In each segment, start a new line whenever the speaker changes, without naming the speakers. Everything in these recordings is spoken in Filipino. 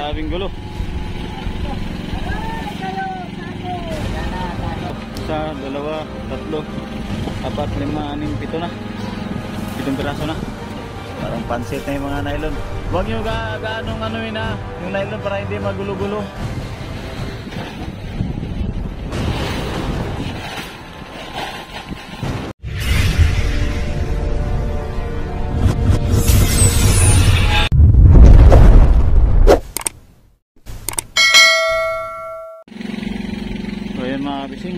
Daming gulo. Isa, dalawa, tatlo, apat, lima, anim, pito na. 7 piraso na. Parang pansit na yung mga nylon. Huwag nyo gaanong ano yun na yung nylon para hindi magulo-gulo. So yun mga kabising,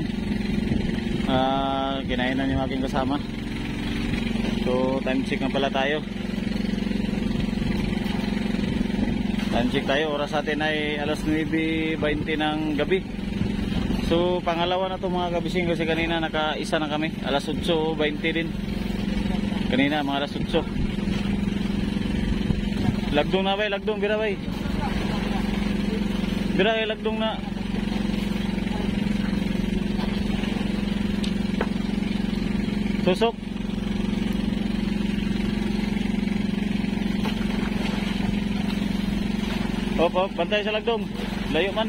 kinain na yung aking kasama. So time check na pala tayo. Time check tayo, oras natin ay alas 9:20 ng gabi. So pangalawa na to mga kabising kasi kanina naka-isa na kami, alas 8:20 din. Kanina mga alas 8. Lagdong na bay, lagdong bira bay. Bira ay lagdong na. Tusok. Hop, bantay sa lagdong. Layo man.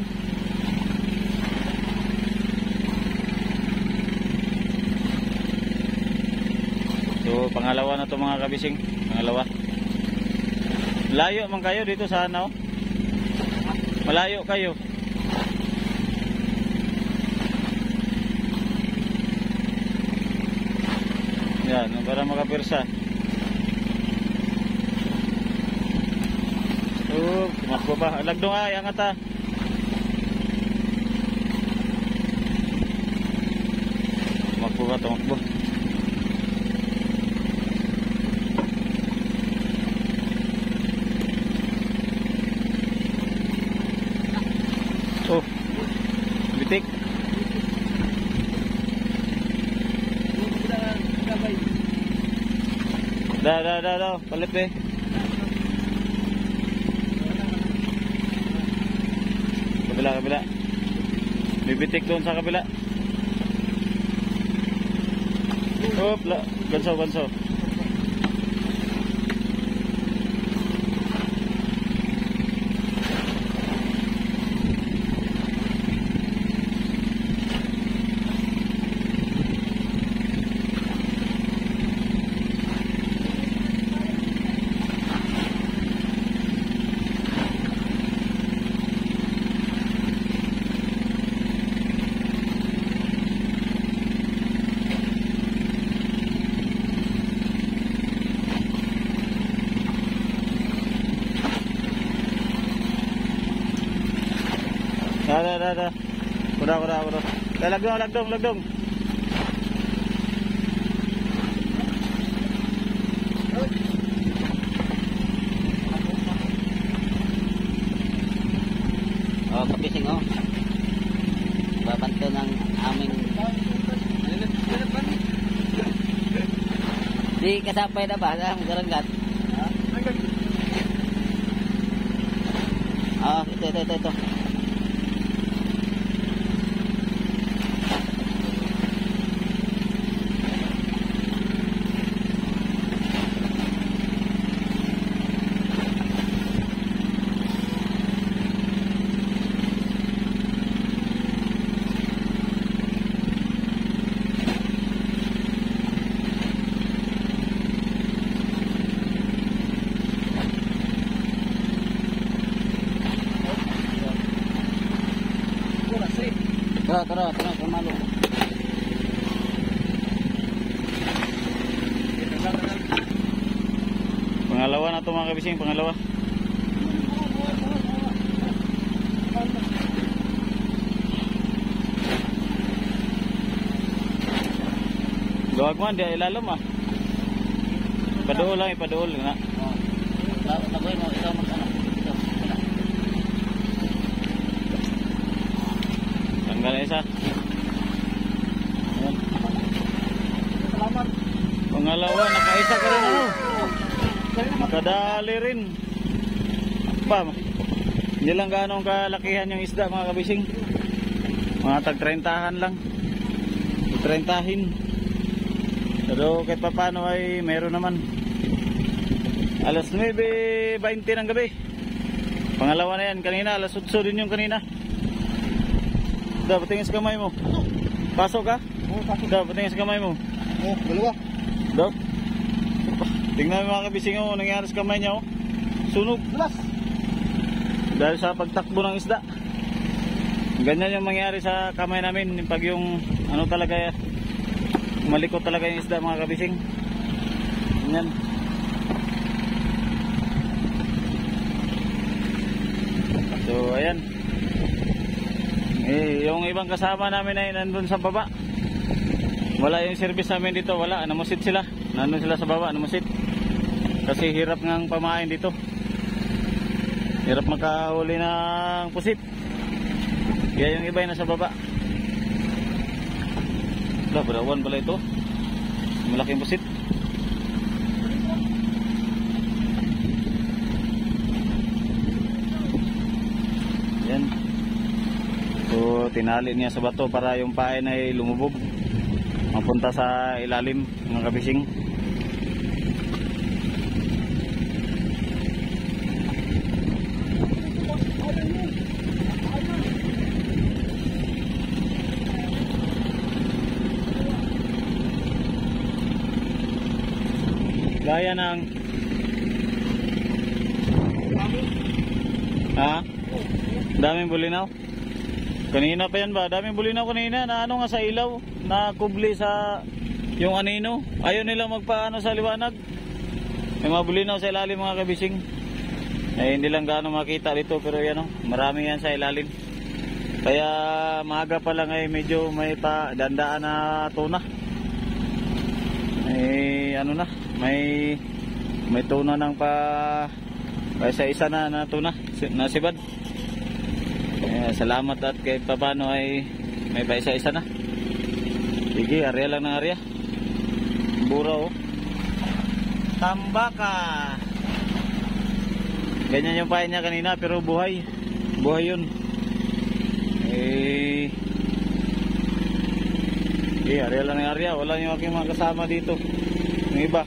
So, pangalawa na to mga kabising. Pangalawa. Layo man kayo dito sa ano? Malayo kayo. Yan, para makapirsa. Tumakbo pa. Lagdong ay, angat ha. Tumakbo pa, tumakbo. Oh, bitik. Da, palit eh. Kabila. Bibitik doon sa kabila. Hop, ganso. Da. Kuda. Lagdong.
Oh, kabising oh. Babanto ng aming di kasapay na ba ang garanggat? Oh, ito. Tara, pamalo.
Pangalawa na to mga kabising, pangalawa. Gawag man, di ilalim ah. Paduol lang, ipaduol na.
Lagoy mo, ikaw mag-ano.
Tanggal isa. Ayan.
Salamat.
Pangalawa, nakaisa ka rin ano. Kadali rin. Pa, hindi lang gaano kalakihan yung isda mga kabising. Mga tag-30han lang. 30hin. Pero kahit pa paano ay meron naman. Alas 9:20 ng gabi. Pangalawa na yan. Kanina, alas 8 din yung kanina. Da, patingin sa kamay mo. Pasok ka?
Oo, pasok.
Da, patingin sa kamay mo.
Oo, dalawa.
Da? Tingnan mo mga kabising, oh, nangyari sa kamay niya, oh. Sunog.
Bulas.
Dahil sa pagtakbo ng isda. Ganyan yung mangyari sa kamay namin. Pag yung, ano talaga, malikot talaga yung isda, mga kabising. Ganyan. So, ayan. Yung ibang kasama namin ay nandun sa baba. Wala yung service namin dito, wala. Namusit sila. Nandun sila sa baba, namusit. Kasi hirap ngang pamain dito. Hirap makahuli ng pusit. Kaya yung iba ay nasa baba. Wala, barawan pala ito. Malaking pusit. Yan. So, tinali niya sa bato para yung pain ay lumubog. Mapunta sa ilalim, mga kabising. Gaya ng daming bulinaw. Kanina pa yan ba? Daming bulinaw kanina na ano nga sa ilaw, na kubli sa yung anino. Ayaw nila magpaano sa liwanag. May mga bulinaw sa ilalim, mga kabising. Hindi lang gaano makita dito, pero yan, oh, marami yan sa ilalim. Kaya maaga pa lang ay medyo may pa dandaan na tuna. Ano na, may tuna ng pa isa na tuna na sibad. Salamat at kahit papano ay may pa isa na. Sige, area lang ng area. Bura, oh. Tambaka. Ganyan yung pain niya kanina, pero buhay. Buhay yun. Area lang ng area. Wala yung aking mga kasama dito. Yung iba.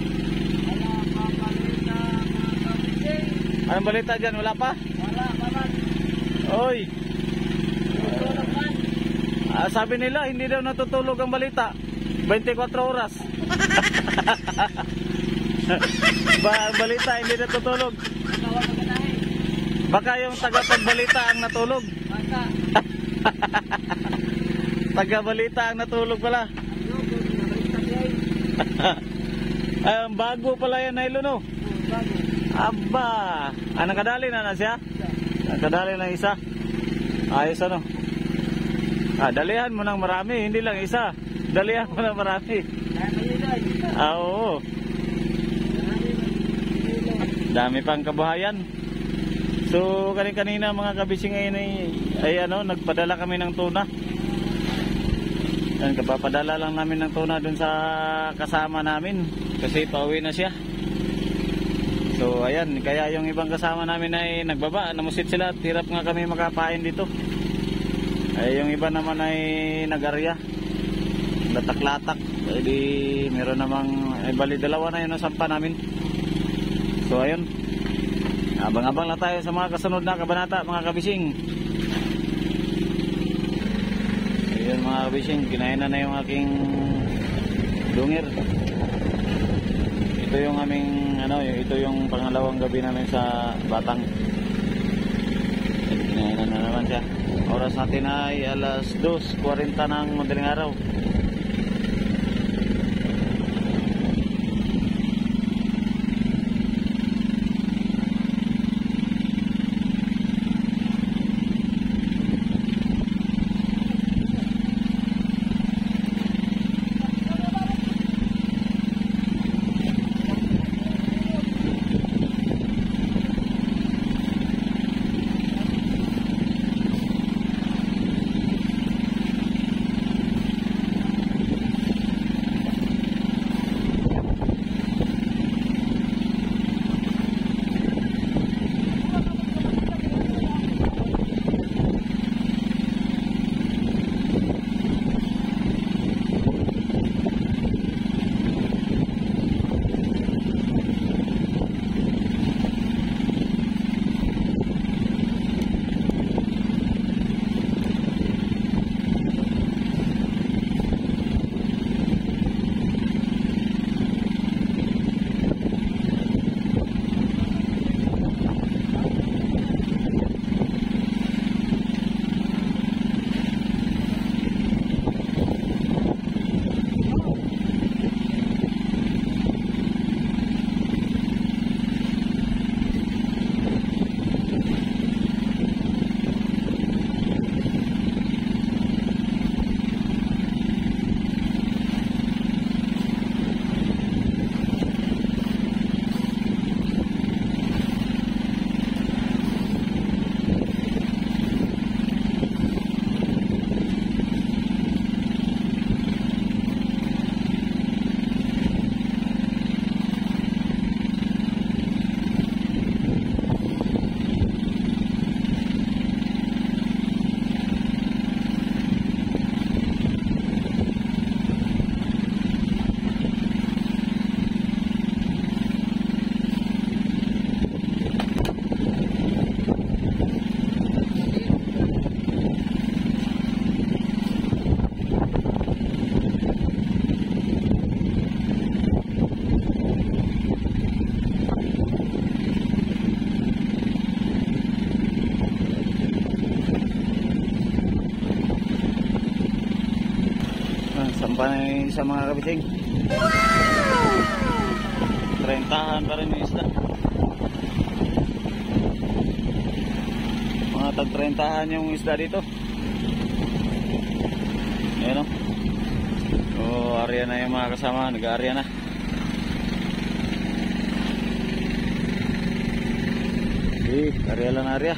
Anong balita dyan? Wala pa?
Wala, paman.
Oy. Sabi nila hindi daw natutulog ang balita 24 oras. Ang balita hindi natutulog. Baka yung tagapagbalita ang natulog.
Baka.
Tagabalita ang natulog pala. Bago pala yan, Nailo, no?
Bago.
Aba, nakadali na siya? Nakadali na isa. Ayos, ano? Dalihan mo ng marami, hindi lang isa. Dalihan mo ng marami. Oo. Dami pang kabuhayan. So, kanina mga kabising ay nagpadala kami ng tuna. Yan, kapapadala lang namin ng tuna dun sa kasama namin. Kasi pauwi na siya. So ayan, kaya yung ibang kasama namin ay nagbaba, namusit sila at hirap nga kami makapain dito. Ay yung iba naman ay nag-arya, latak-latak. Di meron namang bali dalawa na yun ang sampa namin. So ayun, abang-abang na tayo sa mga kasunod na kabanata, mga kabising. Ayun mga kabising, kinain na yung aking dungir. Ito yung aming ito yung pangalawang gabi namin sa Batang. Kinain na naman siya. Oras natin ay alas 2:40 ng madaling araw. Nasampa na yung isa mga kabising. 30-han pa rin yung isda. Mga tag 30-han yung isda dito. Ayan o. So, area na yung mga kasama. Nag-area na. Okay, area lang area.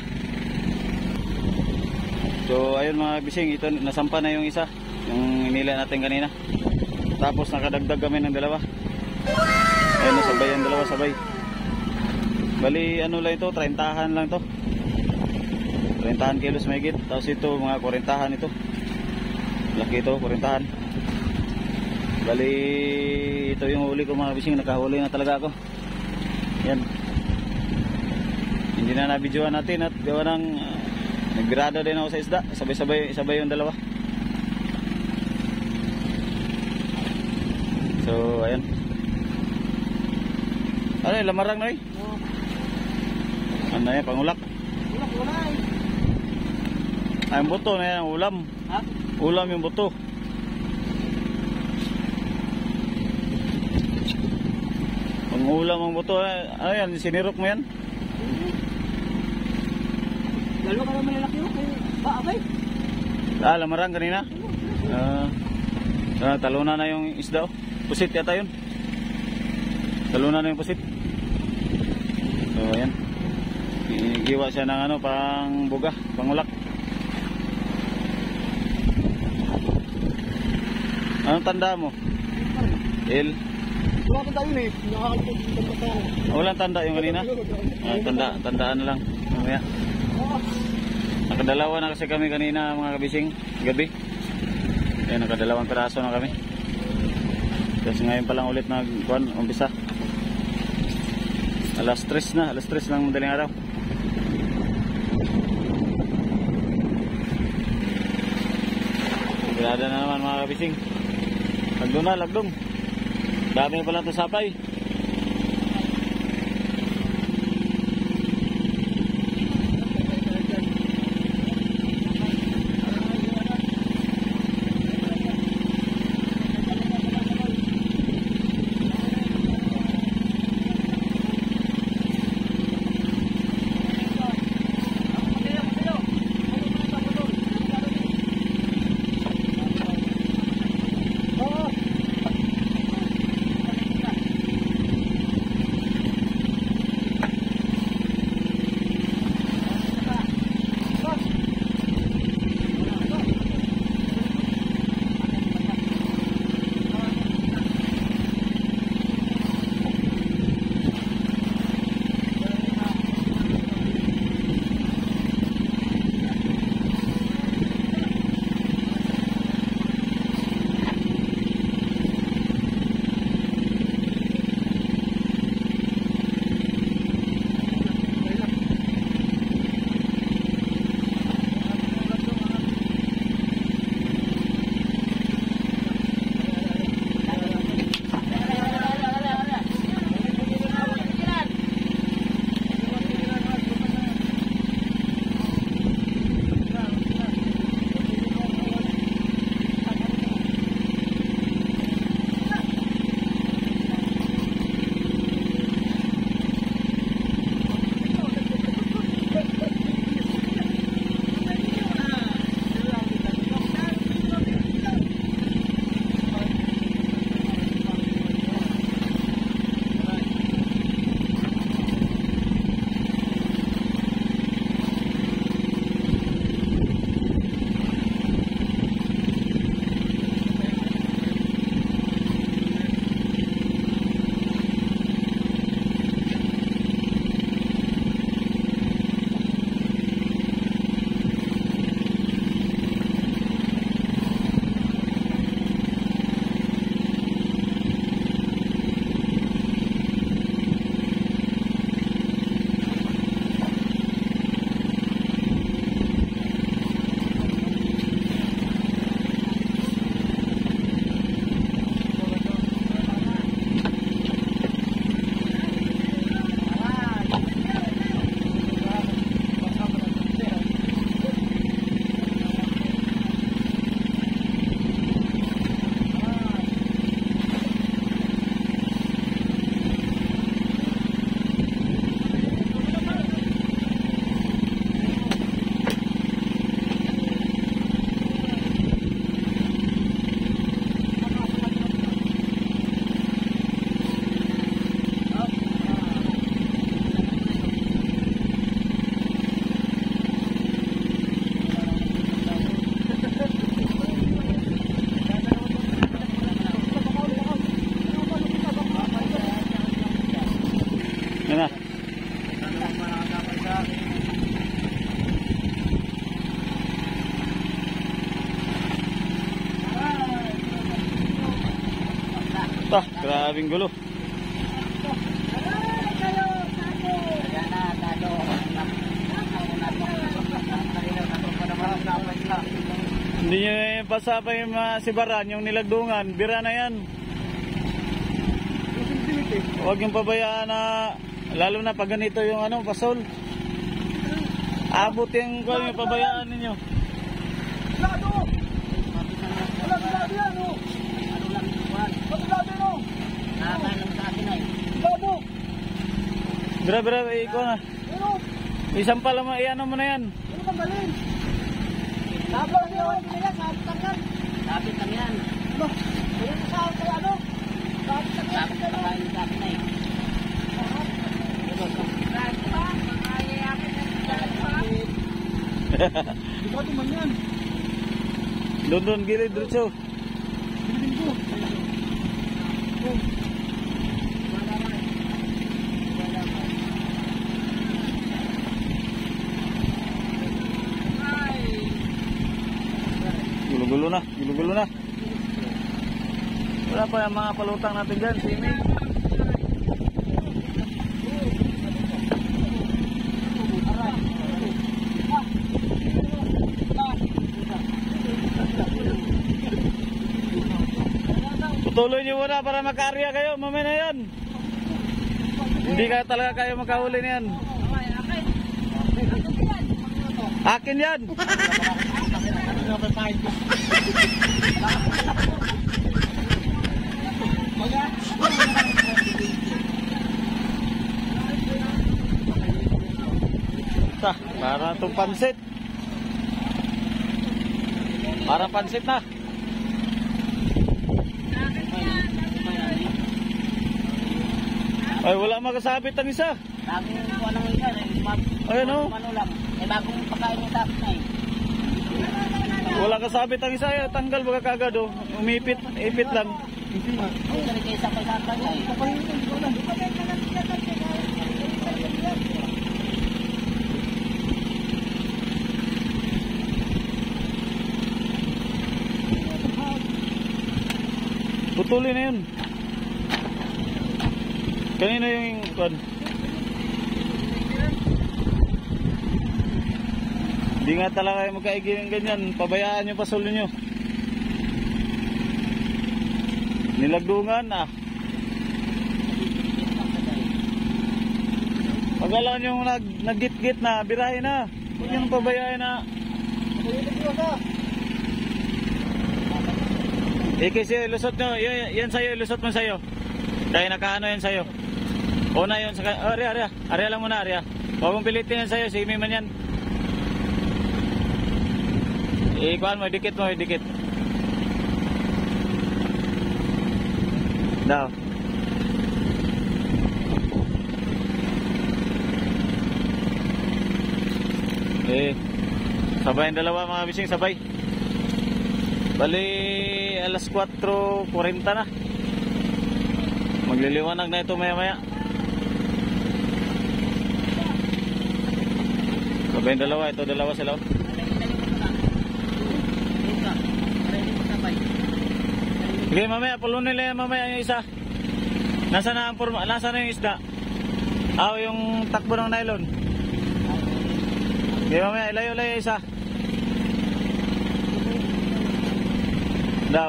So, ayun mga kabising. Ito, nasampa na yung isa. Yung inila natin kanina. Tapos nakadagdag kami ng dalawa. Ayun, nasabay ang dalawa sabay. Bali ano lang ito, 30-han lang to. 30 kilos may higit. Tapos ito mga 40-han ito. Laki ito, 40-han. Bali ito yung huli ko mga kabising. Nakahuli na talaga ako. Yan. Hindi na nabidyoan natin at gawa ng nagrado din ako sa isda. Sabay yung dalawa. So, ayan. Ano yung lamarang na eh? Ano yan, pangulak?
Wala eh.
Ay, yung buto na yan, ulam.
Ha?
Ulam yung buto. Pangulam ang buto. Ano yan, sinirok mo yan?
Lalo ka naman lalaki yun. Abay.
Lamarang kanina. Talunan na yung isda. Pusit yata yun. Talunan na yung pusit. So ayan. Giwa siya ng ano, pang buga, pangulak. Anong tanda mo? Il.
Wala ka tayo eh. Nakakalimutan ko.
Walang tanda yung kanina. Tandaan na lang. Mamaya. Nakadalawa na kasi kami kanina mga kabising, gabi. Ayan, nakadalawang piraso na kami. Kasi ngayon pa lang ulit umpisa. Alas 3 ng madaling araw. Sigurada na naman mga kabising. Lagdong. Dami pa lang ito sapay. Grabing gulo. Hindi nyo basa pa yung sibaran, yung nilagdungan, bira na yan. Huwag yung pabayaan na, lalo na pag ganito yung ano, pasol. Abot yung pabayaan ninyo. Bira, ikaw na. Isang pala mo, iano mo na yan.
Sabit lang yan. Ayan sa sahod kaya ano? Sabit lang yan. Sabit na eh. Ikaw naman yan.
Doon, gilid, diretso.
Bilhin ko.
Gulo-gulo na. Wala pa yung mga palutang natin dyan, swimming. Tuloy nyo muna para maka-area kayo, mamaya na yan. Hindi ka talaga kayo makahuli na yan. Akin yan. Para itong pansit. Para pansit na. Ay, wala makasabit ang isa.
Bagong kuha ng isa.
Ayun o.
Ano lang. Bagong pagkain yung sabit na eh.
Wala kasabit ang isa. Tanggal baga kagad o. Umipit. Ipit lang.
Ay, talaga isa pa sa akin eh.
Putulin na yun. Kanino yung kwan? Hindi nga talaga kayo magkaigil ng ganyan. Pabayaan yung pasol nyo. Nilagdungan ah. Pag alam nyo nag-git-git na, birahin na. Huwag nyo pabayaan na. Kasi lusot nyo, yan sa'yo, lusot mo sa'yo. Kaya nakaano yan sa'yo. Una yun, area lang muna, area. Huwag mong pilitin yan sa'yo, simi man yan. Ikuhan mo, dikit mo, dikit. Daw. Sabay ang dalawa mga bising, sabay. Bali, alas 4:40 na. Magliliwanag na ito maya-maya. Sabay ang dalawa, ito dalawa sila. Sige, mamaya, pulunin nila mamaya yung isa. Nasa na yung isda? Yung takbo ng nylon. Sige, mamaya, ilayo-layo yung isa. Daw.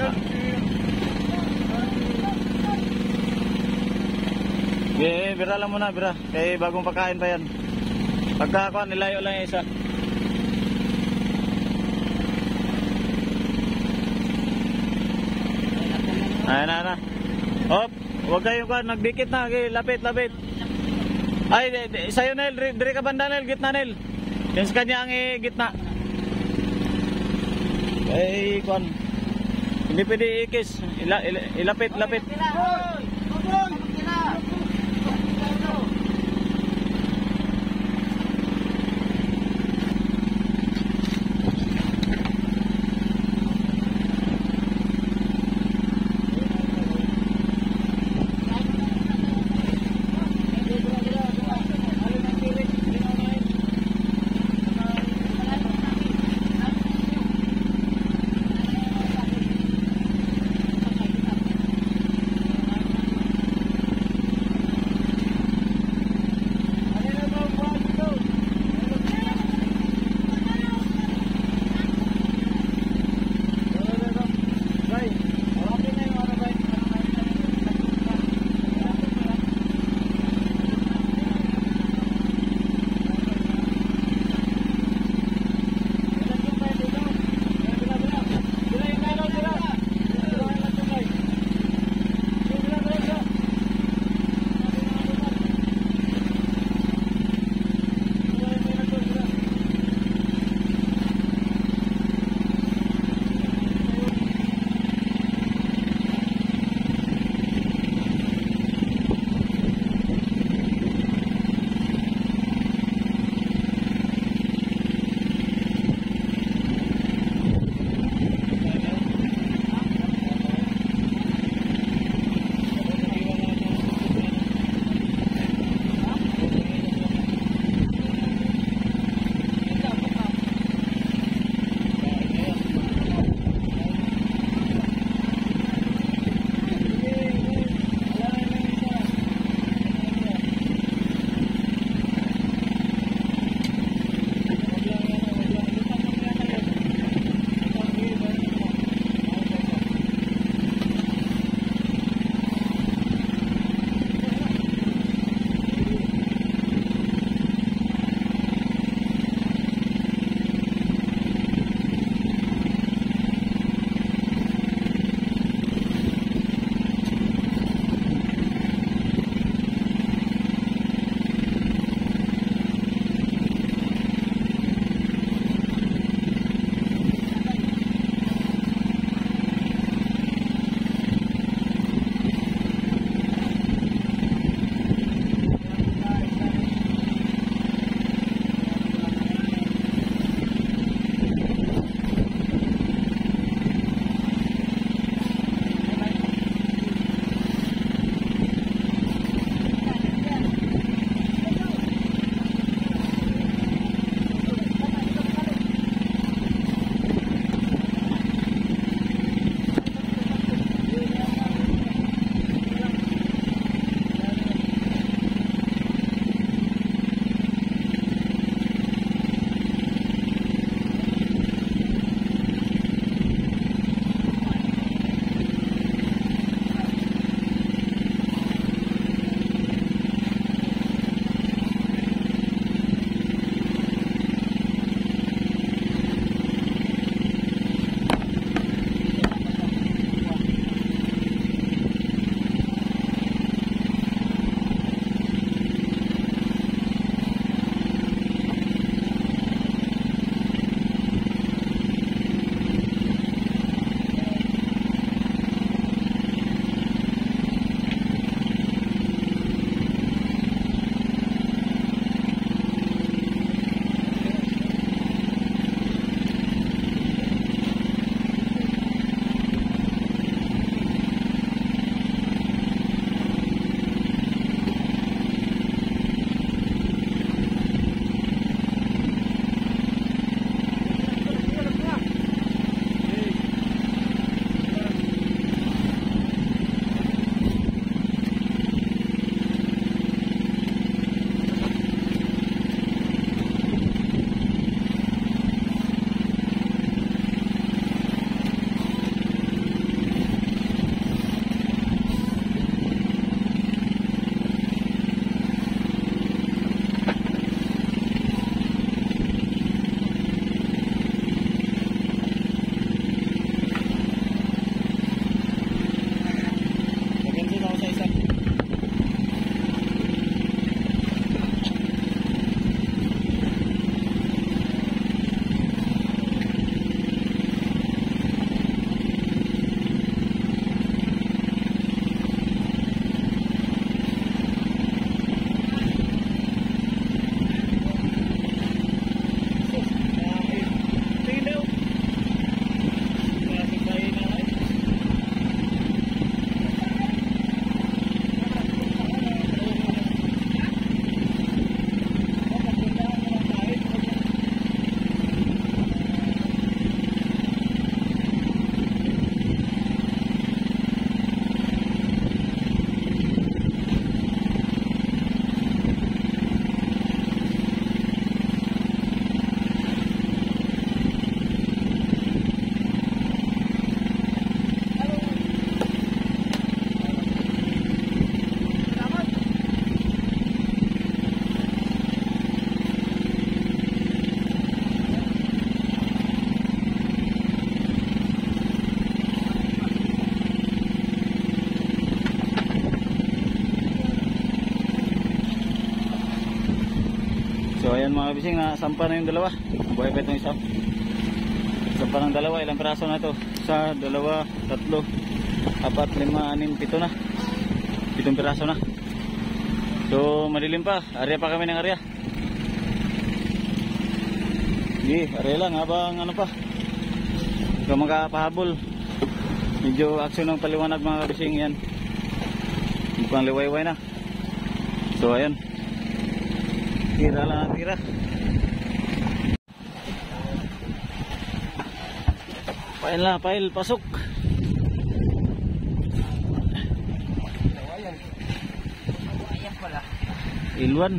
Bira lang muna, bira. Kaya bagong pagkain pa yan. Pagkakuan, nilayo lang yung isa. Ayan na. Hop, huwag kayong kuan, nagdikit na. Okay, lapit. Ay, sa'yo Nel, dire ka banda Nel, gitna Nel. Yan sa kanya ang gitna. Ay, kuan. Hindi pwede ikis. Ilapit. Ayan mga kabising, sampa na yung dalawa. Buhay pa itong isa. Sampa ng dalawa, ilang piraso na ito? Isa, dalawa, tatlo, apat, lima, anim, pito na. 7 piraso na. So madilim pa, area pa kami ng area. Sige, area lang habang ano pa, ikaw makapahabol. Medyo aksyon ng paliwanag mga kabising yan. Mukhang liwayway na. So ayan, tira lang ang tira. Pail na, pail, pasok. Ilwan.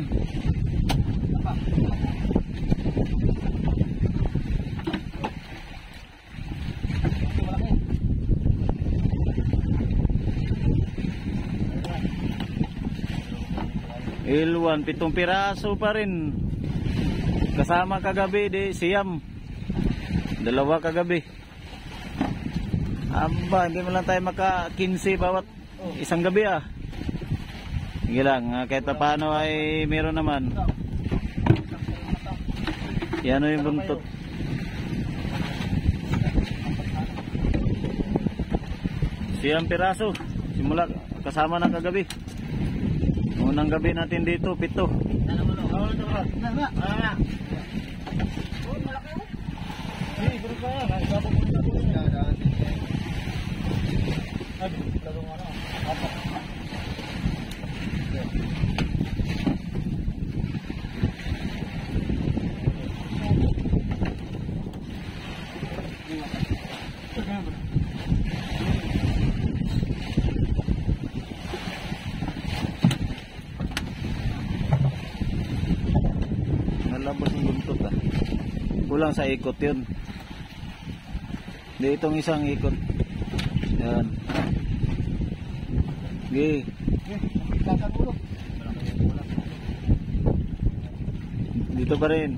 Ilwan, 7 piraso pa rin. Kasama kagabi di siyam. 2 kagabi. Aba, hindi mo lang tayo maka 15 bawat isang gabi ah. Sige lang, kahit pa paano ay meron naman. Yan yung buntot. Siyam piraso. Simula kasama ng kagabi. Unang gabi natin dito, 7. Nalabas yung buntot ah. Kulang sa ikot yun. Di itong isang ikot. Yan. Gi. Dito pa rin.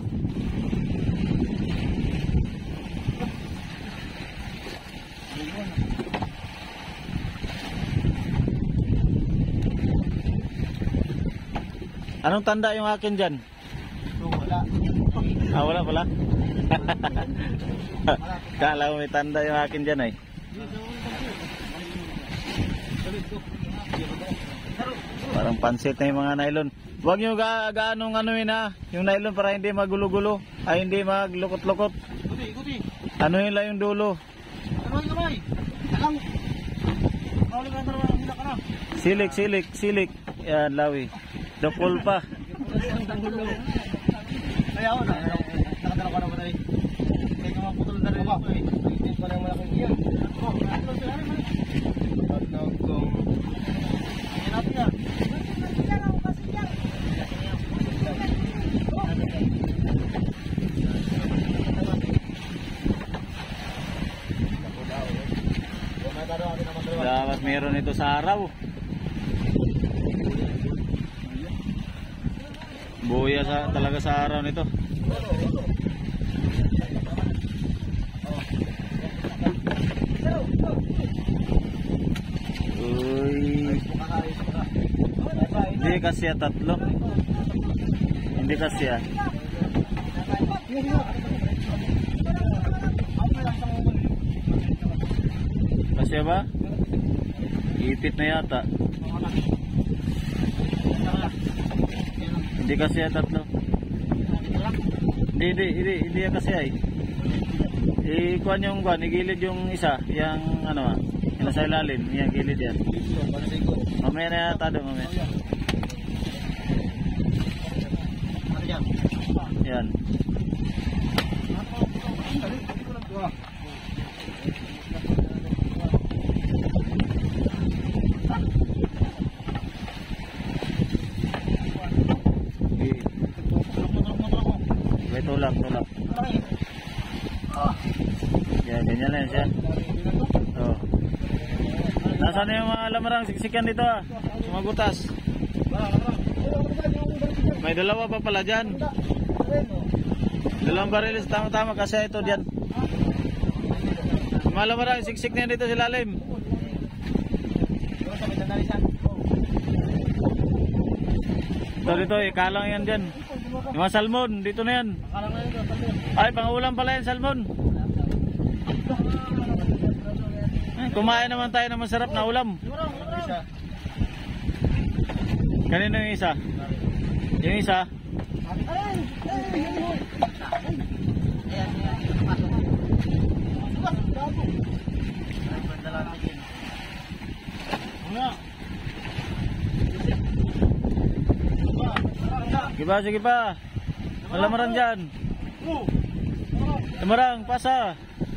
Anong tanda yung akin dyan?
Wala.
Ah, wala pala. Kala mo may tanda yung akin dyan ay. Parang pansit na yung mga nylon. Huwag nyo gaanong ano yun ha. Yung nylon para hindi magulo-gulo. Ay hindi maglukot-lukot. Ano yun lang yung dulo. Silik. Yan, lawi. Dokol pa.
Kaya ako na, nakadala ko naman ay may mga putol na rin ito eh. Hindi pa lang malaking iyan. Ano sila naman? Pagtawag kong yan natin yan.
Dapat meron ito sa araw. Buya talaga sa araw nito. Uy. Hindi kasi 3. Hindi kasi Kasi ba? Ipit na yata. Hindi kasi 3. Hindi kasi ay. Ikuan yung kuan, igilid yung isa, yung ano ah, yung nasa ilalim, yung gilid yan. Mamaya na yata doon, mamaya. Yan. Tulak. Yan, ganyan lang siya. Oh. Nasaan yung mga lamarang siksikan dito ah? Mga butas. May 2 pa pala dyan. 2 barilis, tama-tama kasi ito dyan. Mga lamarang siksik na dito sa lalim. Ito dito, ikalang yan dyan. Yung mga salmon, dito na yan.
Akala nga yun, salmon.
Ay, pangulam pala yan, salmon. Kumain naman tayo ng masarap na ulam.
Isa.
Kanino yung isa? Yung isa? Sige pa, sige pa. Malamarang dyan. Lamarang, pasa.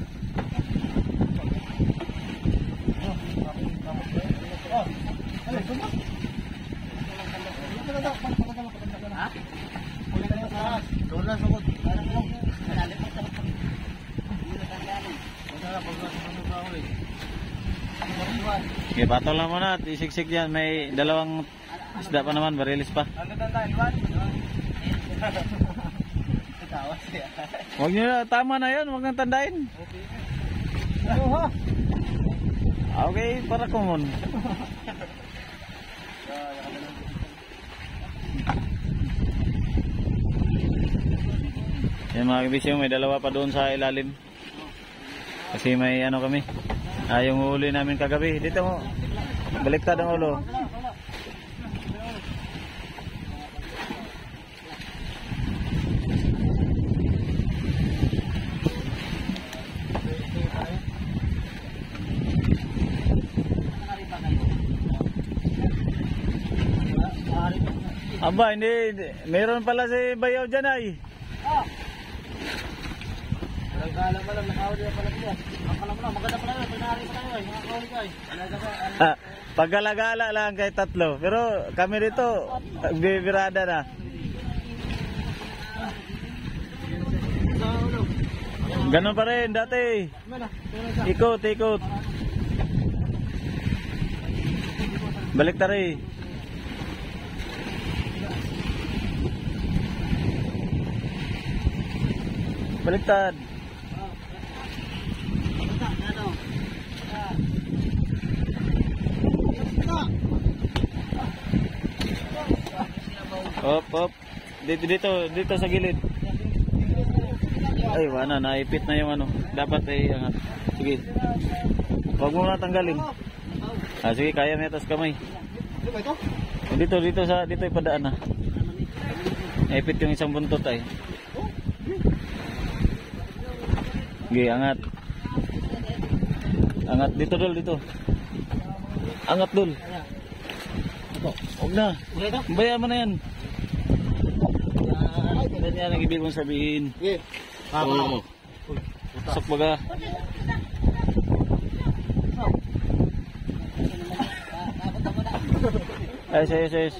Okay, patol lang muna at isiksik yan. May dalawang isda pa naman, barilis pa. Huwag nyo na, tama na yan, huwag nang tandain. Okay, para common. Yan mga kabisyo, may dalawa pa doon sa ilalim. Kasi may ano kami. Yung huli namin kagabi. Dito mo, baliktad ang ulo. Aba, hindi. Meron pala si Bayaw dyan ay.
Nagkala pa lang, nakahuli na pala siya. Akala mo lang, maganda pala yun. Pinahari pa tayo eh. Nakahuli ka eh.
Paggalagala lang kay tatlo. Pero kami dito, bibirada na. Ganon pa rin dati. Ikot, ikot. Balik tari. Baliktad. Op, op. Dito sa gilid. Ay, wala, naipit na yung ano. Dapat ay angat. Sige. Huwag mo na tanggalin. Sige, kaya mo yatas kamay. Dito ipadaan na. Naipit yung isang buntot ay. Sige, angat. Angat dito dul, dito. Angat dul. Huwag na. Bayaan mo na yan. Ganyan ang ibig mong sabihin. Oo. Pasok baga. Ayos, ayos, ayos.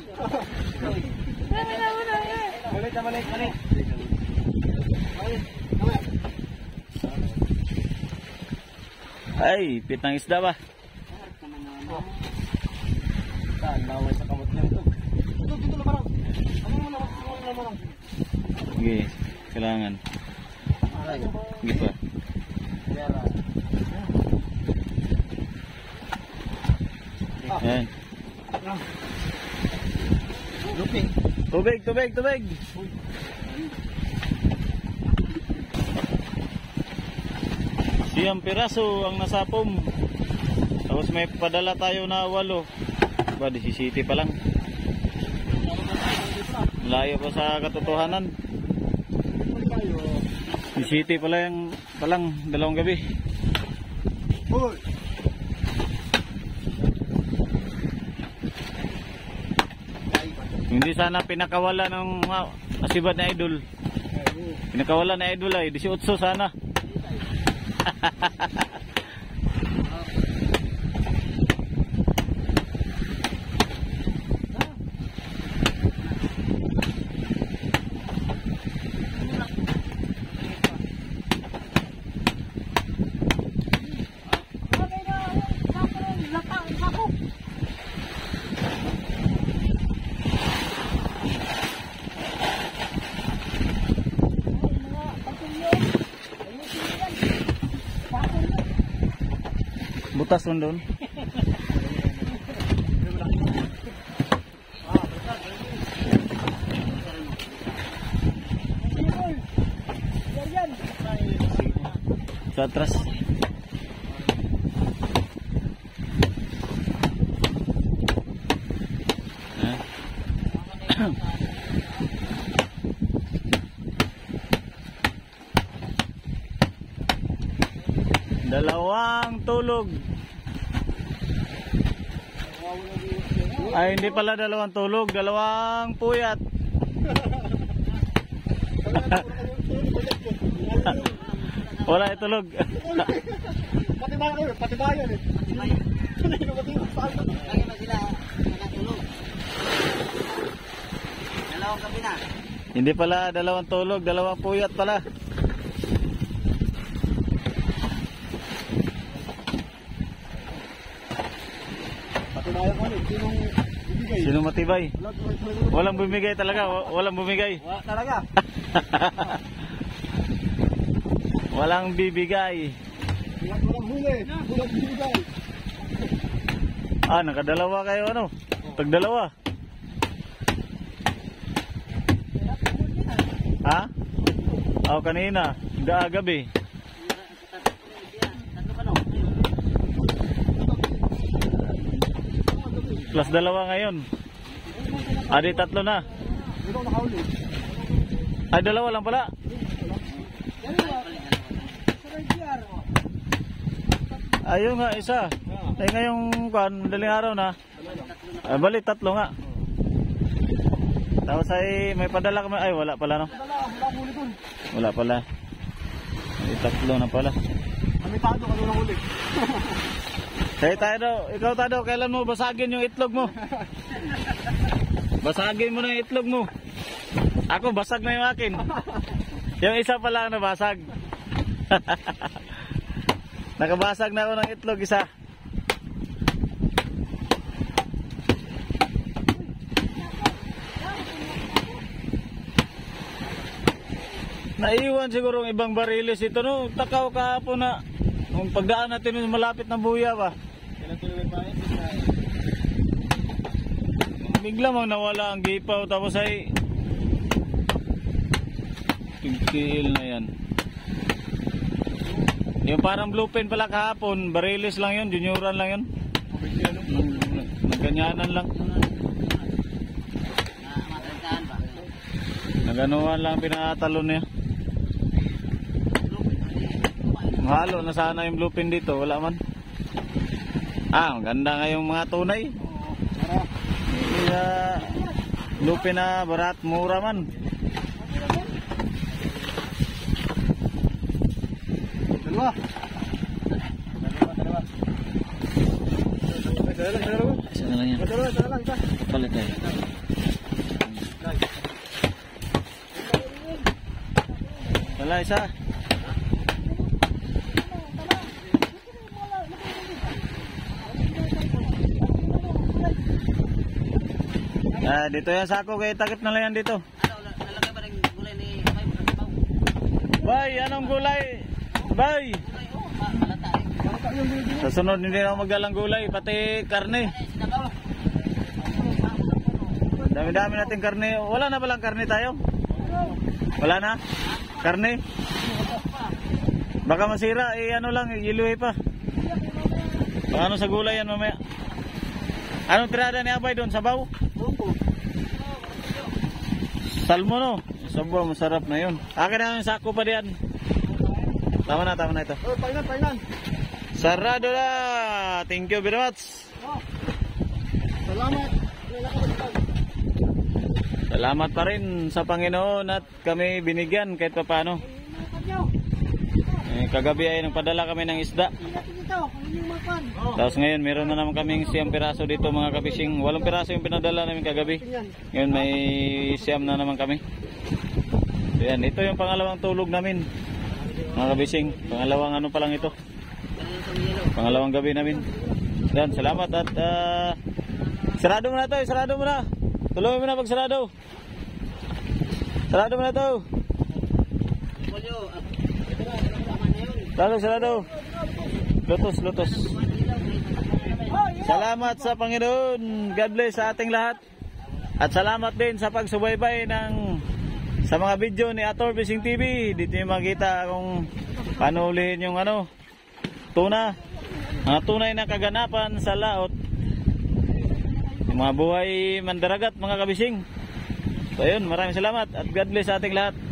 Balik. Ay, pit ng isda ba?
Laway sa kamot niya ito. Dito na parang.
Sige, kailangan. Sige pa. Ayan. Tubig. Siyang piraso ang nasapom. Tapos may padala tayo na 8. Ba, 17 pa lang. Layo pa sa katotohanan. 17 pala yung palang dalawang gabi. Hindi sana pinakawala ng masibad na idol. Pinakawala na idol ay 18 sana. Butas mo doon. ka atras. Dalawang tulog. Ay, hindi pala dalawang tulog, dalawang puyat. Wala itulog.
Pati bayan eh. Dalawang gabi na.
Hindi pala dalawang tulog, dalawang puyat pala.
Pati bayan ko eh. Sinong bibigay?
Sino matibay? Walang bumigay talaga, walang bumigay.
Wala talaga.
Walang bibigay.
Walang huli. Walang bibigay.
Ah, nakadalawa kayo ano? Tagdalawa. Ha? Oh, kanina. Gabi. Plus dalawa ngayon. Adi tatlo na.
Ikaw nakahuli.
Ay, dalawa lang pala. Ayun nga, isa. Ay, ngayong madaling araw na. Ay, balik, tatlo nga. Tapos ay may padala kami. Ay, wala pala no?
Wala huli dun.
Wala pala. Ay, tatlo na pala.
Amitado ka nung huli.
Hey, tayo daw. Ikaw tayo daw. Kailan mo basagin yung itlog mo? Basagin mo na yung itlog mo. Ako, basag na yung akin. Yung isa pala ang nabasag. Nakabasag na ako ng itlog isa. Naiwan siguro ang ibang bariles ito no. Takaw kahapon na. Nung pagdaan natin malapit ng buya pa. Bigla mo nawala ang gipaw tapos ay tigil na yan. Yung parang bluepen pala kahapon, bariles lang yun, junioran lang yun. Nagganyanan lang. Naganuhan lang pinatalon niya. Mahalo na sana yung bluepen dito, wala man. Ah, maganda nga yung mga tunay. Kaya bluepen na barat, mura man.
Dalawa.
Isa na lang yan.
Dalawa lang.
Palit tayo. Wala isa. Ah, dito yan sako kay takip na lang yan dito.
Nalagay ba ng gulay ni
Bay, anong gulay? Bay. Sa sunod hindi na ako magdalang gulay, pati karne. Dami-dami natin karne. Wala na palang karne tayo? Wala na? Karne? Baka masira, ano lang, iluhi pa. Paano sa gulay yan mamaya? Anong tirada ni Abay doon? Sabaw? Salmo no? Sabaw, masarap na yun. Akin na yung sako pa diyan. Tama na ito.
Oh, painan.
Sarado na! Thank you very much.
Salamat.
Salamat pa rin sa Panginoon at kami binigyan kahit pa paano. Kagabi ay nagpadala kami ng isda. Tapos ngayon meron na naman kaming 9 piraso dito mga kabising. 8 piraso yung pinadala namin kagabi. Ngayon may 9 na naman kami. Yan, ito yung pangalawang tulog namin mga kabising. Pangalawang ano pa lang ito. Pangalawang gabi namin. Yan, salamat at sarado mo na ito, sarado mo na. Tuloy mo na pag sarado. Sarado mo na ito. Sarado. Lutos. Salamat sa Panginoon. God bless sa ating lahat. At salamat din sa pagsubaybay sa mga video ni Ator Fishing TV. Dito niyo makita kung Paano ulihin yung ano? Tuna. Mga tunay na kaganapan sa laot. Yung mga buhay mandaragat mga kabising. So ayun, maraming salamat at God bless sa ating lahat.